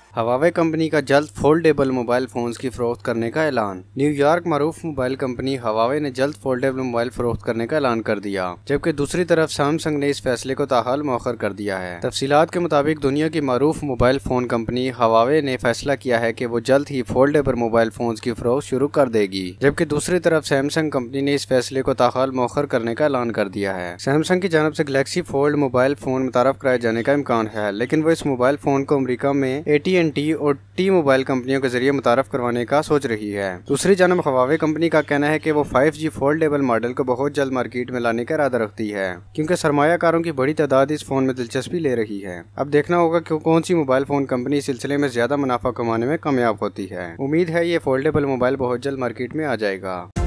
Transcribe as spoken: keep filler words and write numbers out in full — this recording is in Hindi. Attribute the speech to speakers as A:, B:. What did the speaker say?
A: हवावे कंपनी का जल्द फोल्डेबल मोबाइल फोन्स की फरोख्त करने का ऐलान। न्यूयॉर्क मारूफ मोबाइल कंपनी हवावे ने जल्द फोल्डेबल मोबाइल फरोख्त करने का ऐलान कर दिया, जबकि दूसरी तरफ सैमसंग ने इस फैसले को ताहाल मौखर कर दिया है। तफसीलात के मुताबिक दुनिया की मारूफ मोबाइल फोन कंपनी हवावे ने फैसला किया है कि वो जल्द ही फोल्डेबल मोबाइल फोन्स की फरोख्त शुरू कर देगी, जबकि दूसरी तरफ सैमसंग कंपनी ने इस फैसले को ताहाल मौखर करने का ऐलान कर दिया है। सैमसंग की जानब से गैलेक्सी फोल्ड मोबाइल फोन मुतारफ कराए जाने का इम्कान है, लेकिन वो इस मोबाइल फोन को अमेरिका में ए टी एन टी और टी मोबाइल कंपनियों के जरिए मुतारफ करवाने का सोच रही है। दूसरी जानब हवावे कंपनी का कहना है कि वो फाइव जी फोल्डेबल मॉडल को बहुत जल्द मार्केट में लाने का इरादा रखती है, क्योंकि सरमायाकारों की बड़ी तादाद इस फोन में दिलचस्पी ले रही है। अब देखना होगा कि कौन सी मोबाइल फोन कंपनी इस सिलसिले में ज्यादा मुनाफा कमाने में कामयाब होती है। उम्मीद है ये फोल्डेबल मोबाइल बहुत जल्द मार्केट में आ जाएगा।